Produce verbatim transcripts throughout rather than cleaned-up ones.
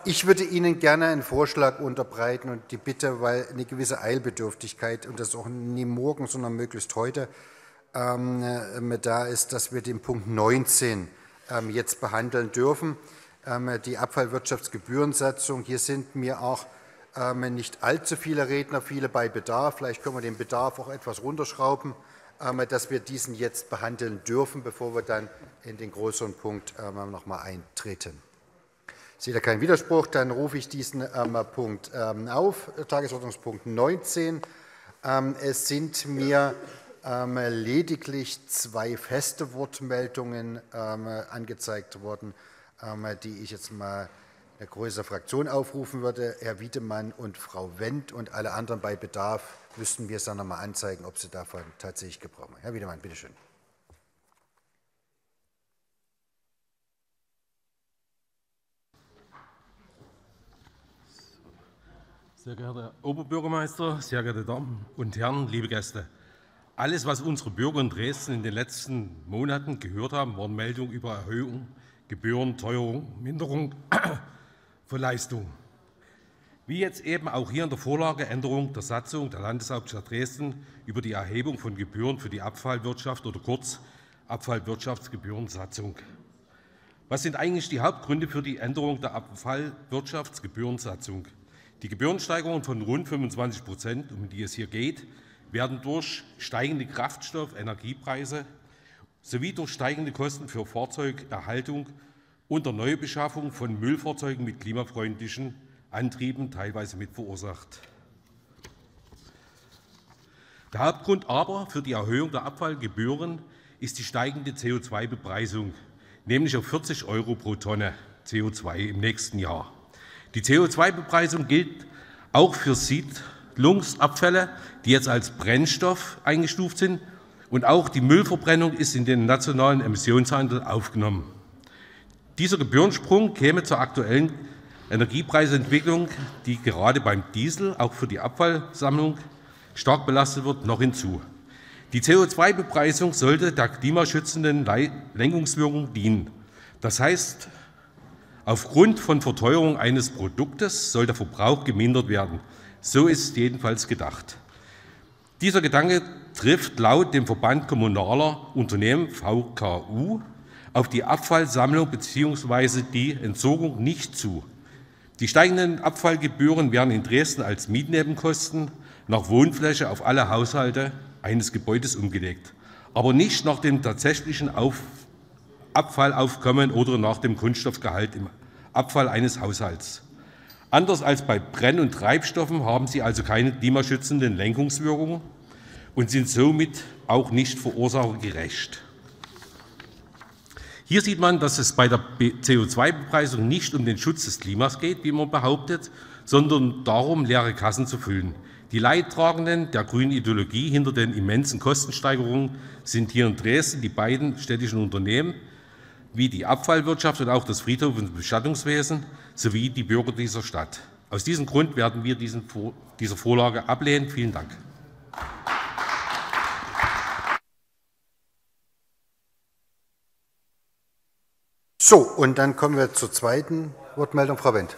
Ich würde Ihnen gerne einen Vorschlag unterbreiten und die Bitte, weil eine gewisse Eilbedürftigkeit und das auch nie morgen, sondern möglichst heute ähm, da ist, dass wir den Punkt neunzehn ähm, jetzt behandeln dürfen, ähm, die Abfallwirtschaftsgebührensatzung. Hier sind mir auch ähm, nicht allzu viele Redner, viele bei Bedarf. Vielleicht können wir den Bedarf auch etwas runterschrauben, ähm, dass wir diesen jetzt behandeln dürfen, bevor wir dann in den größeren Punkt ähm, noch mal eintreten. Ich sehe da keinen Widerspruch, dann rufe ich diesen ähm, Punkt ähm, auf, Tagesordnungspunkt neunzehn. Ähm, es sind mir ähm, lediglich zwei feste Wortmeldungen ähm, angezeigt worden, ähm, die ich jetzt mal eine größere Fraktion aufrufen würde, Herr Wiedemann und Frau Wendt, und alle anderen bei Bedarf müssten wir es dann noch mal anzeigen, ob sie davon tatsächlich Gebrauch machen. Herr Wiedemann, bitte schön. Sehr geehrter Herr Oberbürgermeister, sehr geehrte Damen und Herren, liebe Gäste! Alles, was unsere Bürger in Dresden in den letzten Monaten gehört haben, waren Meldungen über Erhöhung, Gebühren, Teuerung, Minderung von Leistungen. Wie jetzt eben auch hier in der Vorlage Änderung der Satzung der Landeshauptstadt Dresden über die Erhebung von Gebühren für die Abfallwirtschaft oder kurz Abfallwirtschaftsgebührensatzung. Was sind eigentlich die Hauptgründe für die Änderung der Abfallwirtschaftsgebührensatzung? Die Gebührensteigerungen von rund fünfundzwanzig Prozent, um die es hier geht, werden durch steigende Kraftstoff-, Energiepreise sowie durch steigende Kosten für Fahrzeugerhaltung und der Neubeschaffung von Müllfahrzeugen mit klimafreundlichen Antrieben teilweise mit verursacht. Der Hauptgrund aber für die Erhöhung der Abfallgebühren ist die steigende C O zwei Bepreisung, nämlich auf vierzig Euro pro Tonne C O zwei im nächsten Jahr. Die C O zwei Bepreisung gilt auch für Siedlungsabfälle, die jetzt als Brennstoff eingestuft sind, und auch die Müllverbrennung ist in den nationalen Emissionshandel aufgenommen. Dieser Gebührensprung käme zur aktuellen Energiepreisentwicklung, die gerade beim Diesel auch für die Abfallsammlung stark belastet wird, noch hinzu. Die C O zwei Bepreisung sollte der klimaschützenden Lenkungswirkung dienen. Das heißt, aufgrund von Verteuerung eines Produktes soll der Verbrauch gemindert werden. So ist es jedenfalls gedacht. Dieser Gedanke trifft laut dem Verband Kommunaler Unternehmen V K U auf die Abfallsammlung bzw. die Entsorgung nicht zu. Die steigenden Abfallgebühren werden in Dresden als Mietnebenkosten nach Wohnfläche auf alle Haushalte eines Gebäudes umgelegt, aber nicht nach dem tatsächlichen Auf Abfallaufkommen oder nach dem Kunststoffgehalt im Abfall eines Haushalts. Anders als bei Brenn- und Treibstoffen haben sie also keine klimaschützenden Lenkungswirkungen und sind somit auch nicht verursachergerecht. Hier sieht man, dass es bei der C O zwei Bepreisung nicht um den Schutz des Klimas geht, wie man behauptet, sondern darum, leere Kassen zu füllen. Die Leidtragenden der grünen Ideologie hinter den immensen Kostensteigerungen sind hier in Dresden die beiden städtischen Unternehmen, wie die Abfallwirtschaft und auch das Friedhof- und Bestattungswesen sowie die Bürger dieser Stadt. Aus diesem Grund werden wir diesen, diese Vorlage ablehnen. Vielen Dank. So, und dann kommen wir zur zweiten Wortmeldung. Frau Wendt.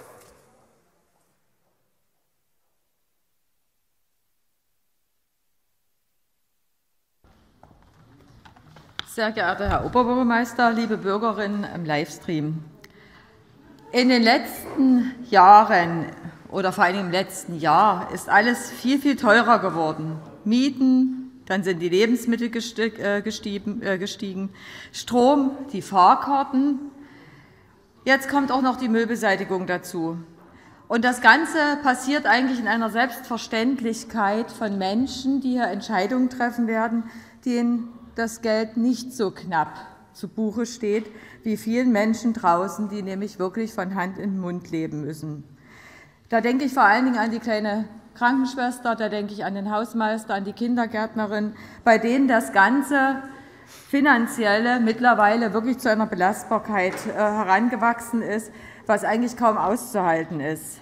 Sehr geehrter Herr Oberbürgermeister, liebe Bürgerinnen im Livestream! In den letzten Jahren oder vor allem im letzten Jahr ist alles viel, viel teurer geworden. Mieten, dann sind die Lebensmittel gestiegen, Strom, die Fahrkarten. Jetzt kommt auch noch die Müllbeseitigung dazu. Und das Ganze passiert eigentlich in einer Selbstverständlichkeit von Menschen, die hier Entscheidungen treffen werden, denen das Geld nicht so knapp zu Buche steht, wie vielen Menschen draußen, die nämlich wirklich von Hand in den Mund leben müssen. Da denke ich vor allen Dingen an die kleine Krankenschwester, da denke ich an den Hausmeister, an die Kindergärtnerin, bei denen das ganze Finanzielle mittlerweile wirklich zu einer Belastbarkeit äh, herangewachsen ist, was eigentlich kaum auszuhalten ist.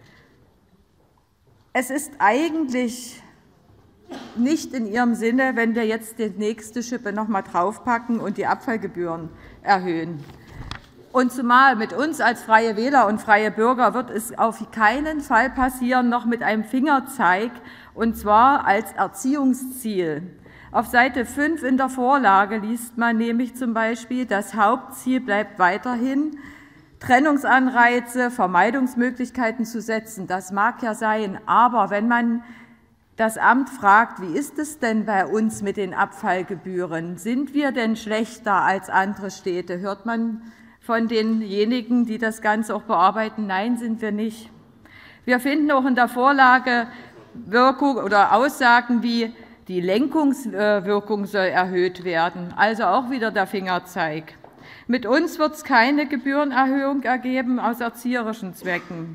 Es ist eigentlich nicht in Ihrem Sinne, wenn wir jetzt die nächste Schippe noch mal draufpacken und die Abfallgebühren erhöhen. Und zumal mit uns als Freie Wähler und Freie Bürger wird es auf keinen Fall passieren, noch mit einem Fingerzeig, und zwar als Erziehungsziel. Auf Seite fünf in der Vorlage liest man nämlich zum Beispiel, das Hauptziel bleibt weiterhin, Trennungsanreize, Vermeidungsmöglichkeiten zu setzen. Das mag ja sein, aber wenn man das Amt fragt, wie ist es denn bei uns mit den Abfallgebühren? Sind wir denn schlechter als andere Städte? Hört man von denjenigen, die das Ganze auch bearbeiten? Nein, sind wir nicht. Wir finden auch in der Vorlage Wirkung oder Aussagen wie die Lenkungswirkung soll erhöht werden, also auch wieder der Fingerzeig. Mit uns wird es keine Gebührenerhöhung ergeben aus erzieherischen Zwecken.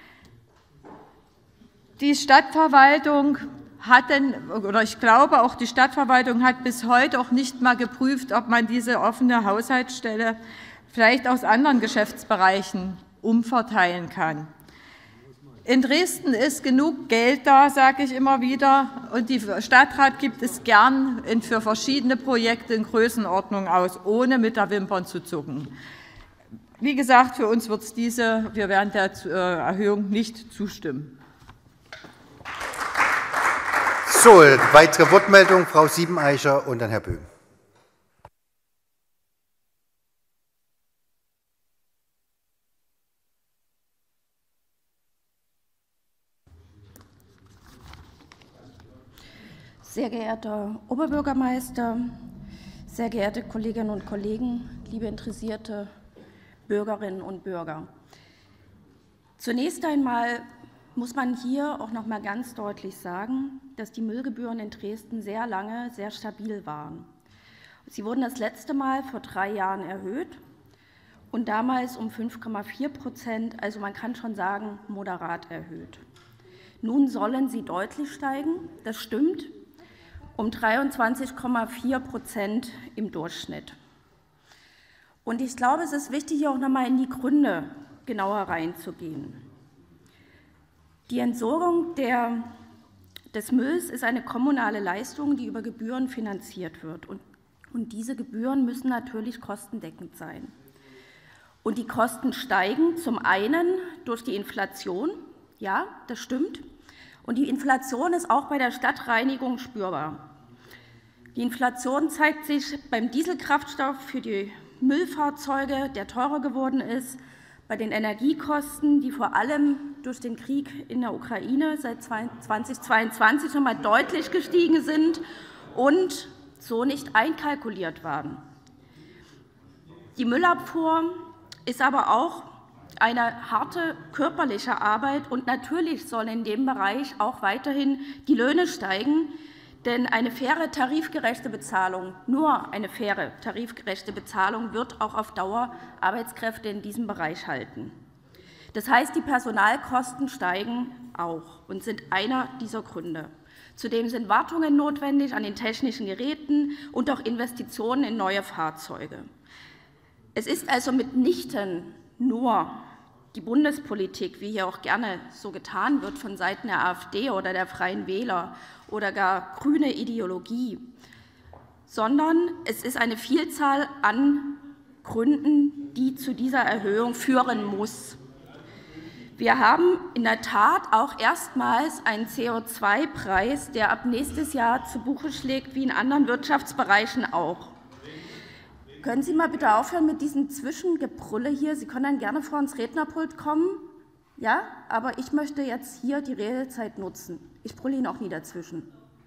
Die Stadtverwaltung hat denn, oder ich glaube auch die Stadtverwaltung hat bis heute auch nicht mal geprüft, ob man diese offene Haushaltsstelle vielleicht aus anderen Geschäftsbereichen umverteilen kann. In Dresden ist genug Geld da, sage ich immer wieder, und die Stadtrat gibt es gern für verschiedene Projekte in Größenordnung aus, ohne mit der Wimpern zu zucken. Wie gesagt, für uns wird es diese, wir werden der Erhöhung nicht zustimmen. So, weitere Wortmeldung, Frau Siebeneicher und dann Herr Böhm. Sehr geehrter Oberbürgermeister, sehr geehrte Kolleginnen und Kollegen, liebe interessierte Bürgerinnen und Bürger. Zunächst einmal muss man hier auch noch mal ganz deutlich sagen, dass die Müllgebühren in Dresden sehr lange sehr stabil waren. Sie wurden das letzte Mal vor drei Jahren erhöht und damals um fünf Komma vier Prozent, also man kann schon sagen, moderat erhöht. Nun sollen sie deutlich steigen, das stimmt, um dreiundzwanzig Komma vier Prozent im Durchschnitt. Und ich glaube, es ist wichtig, hier auch noch mal in die Gründe genauer reinzugehen. Die Entsorgung der, des Mülls ist eine kommunale Leistung, die über Gebühren finanziert wird. Und, und diese Gebühren müssen natürlich kostendeckend sein. Und die Kosten steigen zum einen durch die Inflation, ja, das stimmt. Und die Inflation ist auch bei der Stadtreinigung spürbar. Die Inflation zeigt sich beim Dieselkraftstoff für die Müllfahrzeuge, der teurer geworden ist, bei den Energiekosten, die vor allem durch den Krieg in der Ukraine seit zweitausendzweiundzwanzig noch mal deutlich gestiegen sind und so nicht einkalkuliert waren. Die Müllabfuhr ist aber auch eine harte körperliche Arbeit und natürlich sollen in dem Bereich auch weiterhin die Löhne steigen, denn eine faire, tarifgerechte Bezahlung, nur eine faire, tarifgerechte Bezahlung wird auch auf Dauer Arbeitskräfte in diesem Bereich halten. Das heißt, die Personalkosten steigen auch und sind einer dieser Gründe. Zudem sind Wartungen notwendig an den technischen Geräten und auch Investitionen in neue Fahrzeuge. Es ist also mitnichten nur die Bundespolitik, wie hier auch gerne so getan wird von Seiten der AfD oder der Freien Wähler oder gar grüne Ideologie, sondern es ist eine Vielzahl an Gründen, die zu dieser Erhöhung führen muss. Wir haben in der Tat auch erstmals einen C O zwei Preis, der ab nächstes Jahr zu Buche schlägt, wie in anderen Wirtschaftsbereichen auch. Können Sie mal bitte aufhören mit diesem Zwischengebrülle hier? Sie können dann gerne vor ins Rednerpult kommen, ja? Aber ich möchte jetzt hier die Redezeit nutzen. Ich brülle Ihnen auch nie dazwischen.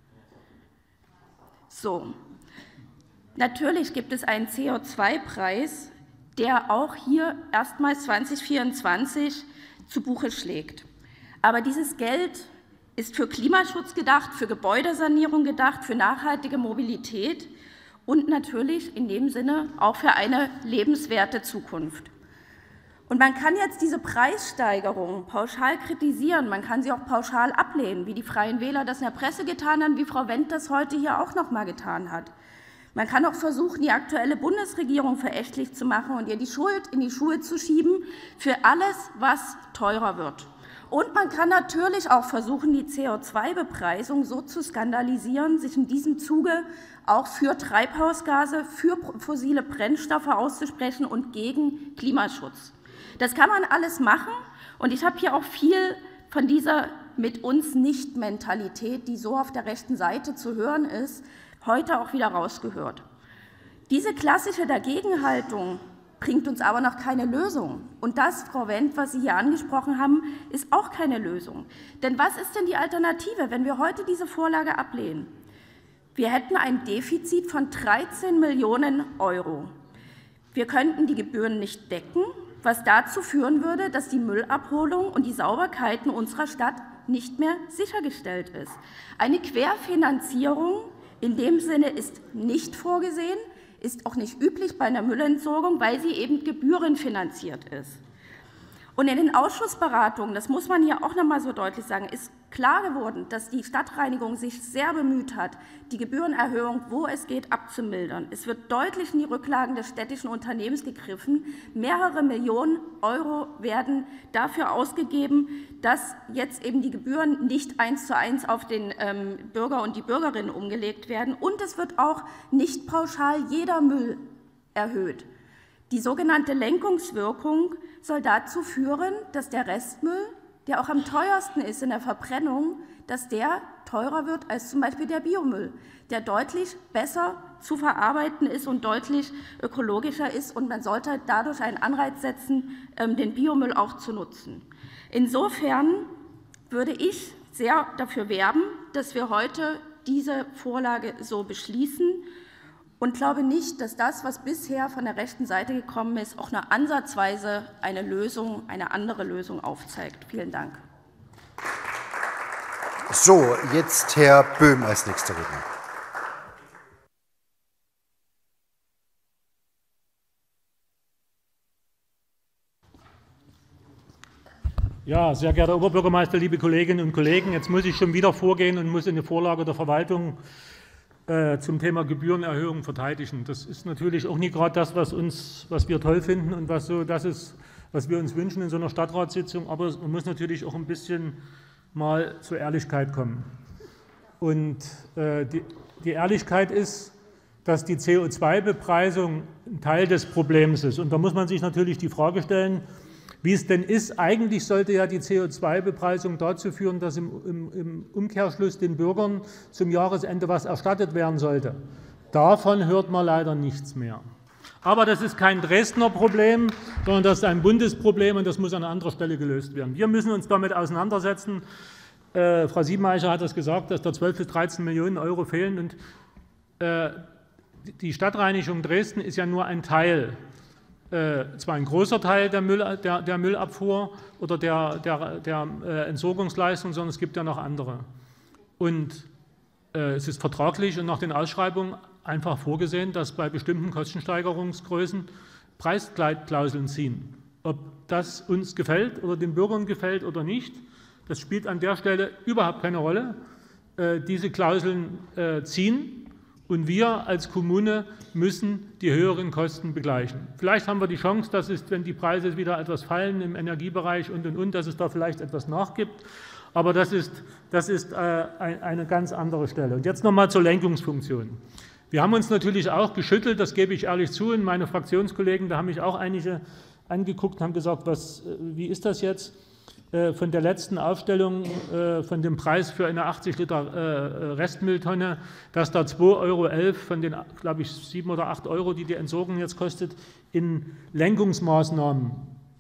So, natürlich gibt es einen C O zwei Preis, der auch hier erstmals zweitausendvierundzwanzig zu Buche schlägt. Aber dieses Geld ist für Klimaschutz gedacht, für Gebäudesanierung gedacht, für nachhaltige Mobilität und natürlich in dem Sinne auch für eine lebenswerte Zukunft. Und man kann jetzt diese Preissteigerung pauschal kritisieren, man kann sie auch pauschal ablehnen, wie die Freien Wähler das in der Presse getan haben, wie Frau Wendt das heute hier auch noch mal getan hat. Man kann auch versuchen, die aktuelle Bundesregierung verächtlich zu machen und ihr die Schuld in die Schuhe zu schieben für alles, was teurer wird. Und man kann natürlich auch versuchen, die C O zwei Bepreisung so zu skandalisieren, sich in diesem Zuge auch für Treibhausgase, für fossile Brennstoffe auszusprechen und gegen Klimaschutz. Das kann man alles machen, und ich habe hier auch viel von dieser mit uns nicht Mentalität, die so auf der rechten Seite zu hören ist, heute auch wieder rausgehört. Diese klassische Dagegenhaltung bringt uns aber noch keine Lösung. Und das, Frau Wendt, was Sie hier angesprochen haben, ist auch keine Lösung. Denn was ist denn die Alternative, wenn wir heute diese Vorlage ablehnen? Wir hätten ein Defizit von dreizehn Millionen Euro. Wir könnten die Gebühren nicht decken, was dazu führen würde, dass die Müllabholung und die Sauberkeit in unserer Stadt nicht mehr sichergestellt ist. Eine Querfinanzierung in dem Sinne ist nicht vorgesehen, ist auch nicht üblich bei einer Müllentsorgung, weil sie eben gebührenfinanziert ist. Und in den Ausschussberatungen, das muss man hier auch noch mal so deutlich sagen, ist klar geworden, dass die Stadtreinigung sich sehr bemüht hat, die Gebührenerhöhung, wo es geht, abzumildern. Es wird deutlich in die Rücklagen des städtischen Unternehmens gegriffen. Mehrere Millionen Euro werden dafür ausgegeben, dass jetzt eben die Gebühren nicht eins zu eins auf den ähm, Bürger und die Bürgerinnen umgelegt werden. Und es wird auch nicht pauschal jeder Müll erhöht. Die sogenannte Lenkungswirkung soll dazu führen, dass der Restmüll, der auch am teuersten ist in der Verbrennung, dass der teurer wird als zum Beispiel der Biomüll, der deutlich besser zu verarbeiten ist und deutlich ökologischer ist. Und man sollte dadurch einen Anreiz setzen, den Biomüll auch zu nutzen. Insofern würde ich sehr dafür werben, dass wir heute diese Vorlage so beschließen, und glaube nicht, dass das, was bisher von der rechten Seite gekommen ist, auch nur ansatzweise eine Lösung, eine andere Lösung aufzeigt. Vielen Dank. So, jetzt Herr Böhm als nächster Redner. Ja, sehr geehrter Oberbürgermeister, liebe Kolleginnen und Kollegen, jetzt muss ich schon wieder vorgehen und muss eine Vorlage der Verwaltung zum Thema Gebührenerhöhung verteidigen. Das ist natürlich auch nicht gerade das, was, uns, was wir toll finden und was so das ist, was wir uns wünschen in so einer Stadtratssitzung. Aber man muss natürlich auch ein bisschen mal zur Ehrlichkeit kommen. Und äh, die, die Ehrlichkeit ist, dass die C O zwei Bepreisung ein Teil des Problems ist. Und da muss man sich natürlich die Frage stellen, wie es denn ist. Eigentlich sollte ja die C O zwei Bepreisung dazu führen, dass im, im, im Umkehrschluss den Bürgern zum Jahresende was erstattet werden sollte. Davon hört man leider nichts mehr. Aber das ist kein Dresdner Problem, sondern das ist ein Bundesproblem, und das muss an anderer Stelle gelöst werden. Wir müssen uns damit auseinandersetzen. Äh, Frau Siebeneicher hat das gesagt, dass da zwölf bis dreizehn Millionen Euro fehlen. Und äh, die Stadtreinigung Dresden ist ja nur ein Teil. Äh, zwar ein großer Teil der, Müll, der, der Müllabfuhr oder der, der, der äh, Entsorgungsleistung, sondern es gibt ja noch andere. Und äh, es ist vertraglich und nach den Ausschreibungen einfach vorgesehen, dass bei bestimmten Kostensteigerungsgrößen Preisklauseln ziehen. Ob das uns gefällt oder den Bürgern gefällt oder nicht, das spielt an der Stelle überhaupt keine Rolle. Äh, diese Klauseln äh, ziehen. Und wir als Kommune müssen die höheren Kosten begleichen. Vielleicht haben wir die Chance, dass es, wenn die Preise wieder etwas fallen im Energiebereich und, und, und, dass es da vielleicht etwas nachgibt. Aber das ist, das ist äh, eine ganz andere Stelle. Und jetzt noch mal zur Lenkungsfunktion. Wir haben uns natürlich auch geschüttelt, das gebe ich ehrlich zu, und meine Fraktionskollegen, da haben mich auch einige angeguckt und haben gesagt, was, wie ist das jetzt? Von der letzten Aufstellung von dem Preis für eine achtzig Liter Restmülltonne, dass da zwei Euro elf von den, glaube ich, sieben oder acht Euro, die die Entsorgung jetzt kostet, in Lenkungsmaßnahmen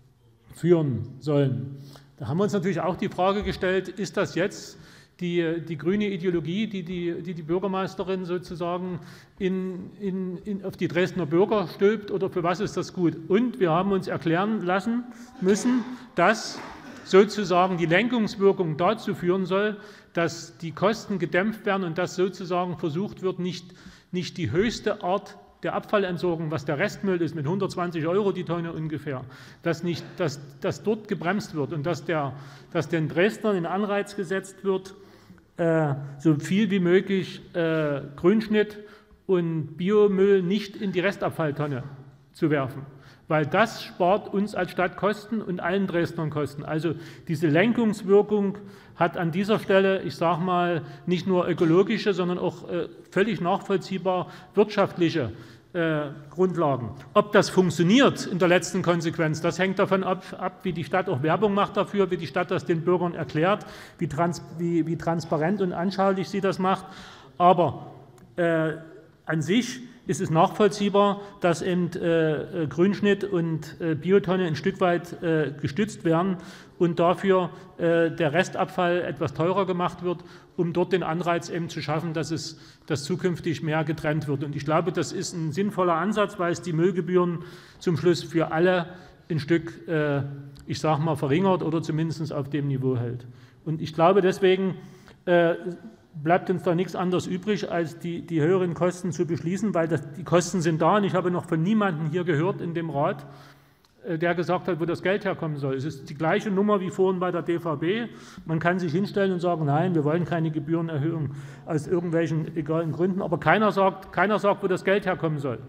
führen sollen. Da haben wir uns natürlich auch die Frage gestellt, ist das jetzt die, die grüne Ideologie, die die, die die Bürgermeisterin sozusagen in, in, in, auf die Dresdner Bürger stülpt, oder für was ist das gut? Und wir haben uns erklären lassen müssen, dass sozusagen die Lenkungswirkung dazu führen soll, dass die Kosten gedämpft werden und dass sozusagen versucht wird, nicht, nicht die höchste Art der Abfallentsorgung, was der Restmüll ist, mit hundertzwanzig Euro die Tonne ungefähr, dass, nicht, dass, dass dort gebremst wird und dass, der, dass den Dresdnern ein Anreiz gesetzt wird, äh, so viel wie möglich äh, Grünschnitt und Biomüll nicht in die Restabfalltonne zu werfen. weil das spart uns als Stadt Kosten und allen Dresdnern Kosten. Also diese Lenkungswirkung hat an dieser Stelle, ich sage mal, nicht nur ökologische, sondern auch äh, völlig nachvollziehbar wirtschaftliche äh, Grundlagen. Ob das funktioniert in der letzten Konsequenz, das hängt davon ab, ab, wie die Stadt auch Werbung macht dafür, wie die Stadt das den Bürgern erklärt, wie, trans wie, wie transparent und anschaulich sie das macht. Aber äh, an sich ist es nachvollziehbar, dass eben äh, Grünschnitt und äh, Biotonne ein Stück weit äh, gestützt werden und dafür äh, der Restabfall etwas teurer gemacht wird, um dort den Anreiz eben zu schaffen, dass es dass zukünftig mehr getrennt wird. Und ich glaube, das ist ein sinnvoller Ansatz, weil es die Müllgebühren zum Schluss für alle ein Stück, äh, ich sage mal, verringert oder zumindest auf dem Niveau hält. Und ich glaube deswegen, äh, bleibt uns da nichts anderes übrig, als die, die höheren Kosten zu beschließen, weil das, die Kosten sind da und ich habe noch von niemandem hier gehört in dem Rat, der gesagt hat, wo das Geld herkommen soll. Es ist die gleiche Nummer wie vorhin bei der D V B. Man kann sich hinstellen und sagen, nein, wir wollen keine Gebührenerhöhung aus irgendwelchen egalen Gründen, aber keiner sagt, keiner sagt, wo das Geld herkommen soll.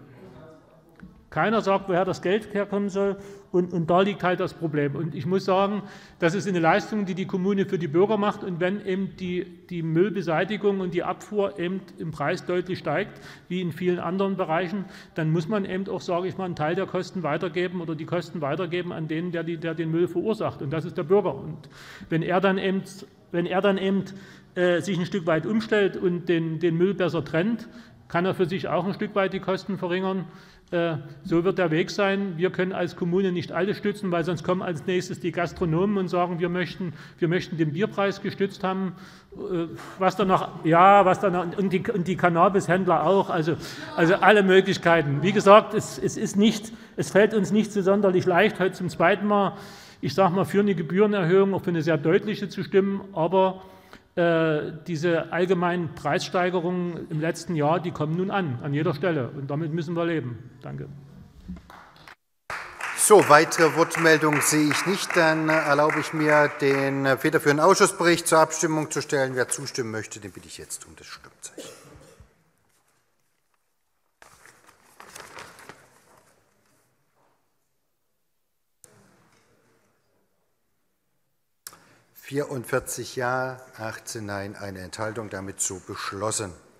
Keiner sagt, woher das Geld herkommen soll, und, und da liegt halt das Problem. Und ich muss sagen, das ist eine Leistung, die die Kommune für die Bürger macht, und wenn eben die, die Müllbeseitigung und die Abfuhr eben im Preis deutlich steigt, wie in vielen anderen Bereichen, dann muss man eben auch, sage ich mal, einen Teil der Kosten weitergeben oder die Kosten weitergeben an den, der, die, der den Müll verursacht, und das ist der Bürger. Und wenn er dann eben, wenn er dann eben äh, sich ein Stück weit umstellt und den, den Müll besser trennt, kann er für sich auch ein Stück weit die Kosten verringern. So wird der Weg sein. Wir können als Kommune nicht alles stützen, weil sonst kommen als nächstes die Gastronomen und sagen, wir möchten, wir möchten den Bierpreis gestützt haben. Was dann noch, ja, was dann noch, und die, und die Cannabishändler auch. Also, also alle Möglichkeiten. Wie gesagt, es, es ist nicht, es fällt uns nicht so sonderlich leicht, heute zum zweiten Mal, ich sage mal, für eine Gebührenerhöhung, auch für eine sehr deutliche zu stimmen, aber äh, diese allgemeinen Preissteigerungen im letzten Jahr, die kommen nun an, an jeder Stelle, und damit müssen wir leben. Danke. So, weitere Wortmeldungen sehe ich nicht. Dann erlaube ich mir, den federführenden Ausschussbericht zur Abstimmung zu stellen. Wer zustimmen möchte, den bitte ich jetzt um das Stimmzeichen. vierundvierzig Ja, achtzehn Nein, eine Enthaltung, damit so beschlossen.